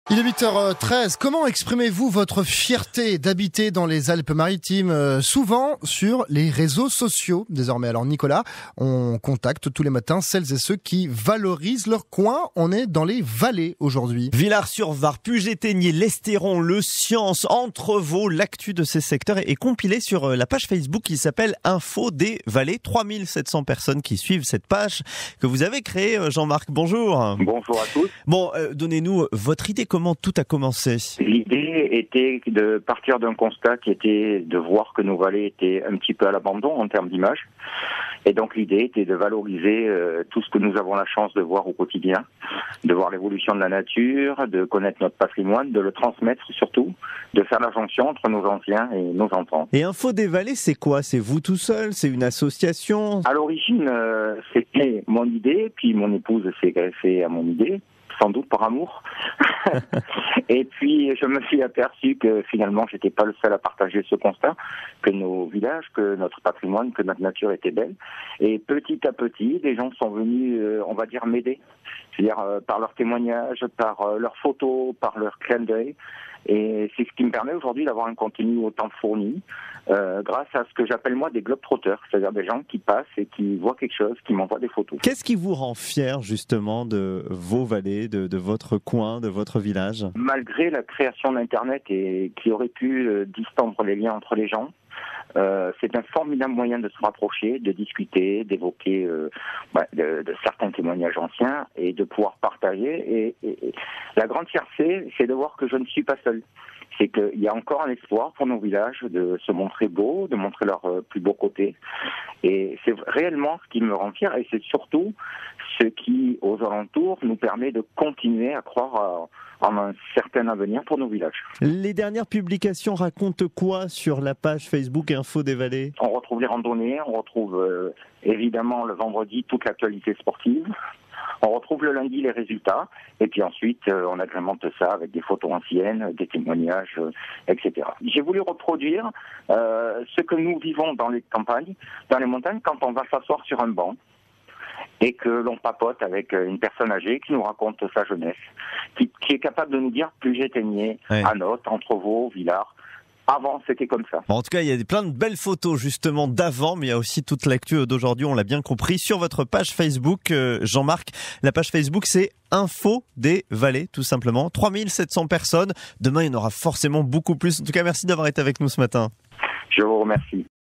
Il est 8h13. Comment exprimez-vous votre fierté d'habiter dans les Alpes-Maritimes? Souvent sur les réseaux sociaux désormais. Alors Nicolas, on contacte tous les matins celles et ceux qui valorisent leur coin. On est dans les vallées aujourd'hui. Villars-sur-Var, Puget-Théniers, l'Estéron, le Science, Entrevaux, l'actu de ces secteurs est compilé sur la page Facebook qui s'appelle Info des Vallées. 3700 personnes qui suivent cette page que vous avez créée, Jean-Marc. Bonjour. Bonjour à tous. Bon, donnez-nous votre idée. Comment tout a commencé? L'idée était de partir d'un constat qui était de voir que nos vallées étaient un petit peu à l'abandon en termes d'image. Et donc l'idée était de valoriser tout ce que nous avons la chance de voir au quotidien, de voir l'évolution de la nature, de connaître notre patrimoine, de le transmettre surtout, de faire la jonction entre nos anciens et nos enfants. Et Info des Vallées, c'est quoi? C'est vous tout seul? C'est une association? À l'origine, c'était mon idée, puis mon épouse s'est greffée à mon idée, sans doute par amour. Et puis je me suis aperçu que finalement j'étais pas le seul à partager ce constat, que nos villages, que notre patrimoine, que notre nature était belle. Et petit à petit, les gens sont venus, on va dire, m'aider. C'est-à-dire par leurs témoignages, par leurs photos, par leurs clins d'œil. Et c'est ce qui me permet aujourd'hui d'avoir un contenu autant fourni, grâce à ce que j'appelle moi des globetrotters, c'est-à-dire des gens qui passent et qui voient quelque chose, qui m'envoient des photos. Qu'est-ce qui vous rend fier justement de vos vallées, de votre coin, de votre village? Malgré la création d'Internet et qui aurait pu distendre les liens entre les gens, c'est un formidable moyen de se rapprocher, de discuter, d'évoquer de certains témoignages anciens et de pouvoir partager. Et la grande fierté, c'est de voir que je ne suis pas seul. C'est qu'il y a encore un espoir pour nos villages de se montrer beaux, de montrer leur plus beau côté. Et c'est réellement ce qui me rend fier et c'est surtout ce qui, aux alentours, nous permet de continuer à croire en un certain avenir pour nos villages. Les dernières publications racontent quoi sur la page Facebook Info des Vallées? On retrouve les randonnées, on retrouve évidemment le vendredi toute l'actualité sportive. On retrouve le lundi les résultats, et puis ensuite on agrémente ça avec des photos anciennes, des témoignages, etc. J'ai voulu reproduire ce que nous vivons dans les campagnes, dans les montagnes, quand on va s'asseoir sur un banc et que l'on papote avec une personne âgée qui nous raconte sa jeunesse, qui est capable de nous dire Puget-Théniers, Anote, Entrevaux, Villars. Avant, c'était comme ça. En tout cas, il y a plein de belles photos justement d'avant, mais il y a aussi toute l'actu d'aujourd'hui, on l'a bien compris, sur votre page Facebook, Jean-Marc. La page Facebook, c'est Info des Vallées, tout simplement. 3700 personnes. Demain, il y en aura forcément beaucoup plus. En tout cas, merci d'avoir été avec nous ce matin. Je vous remercie.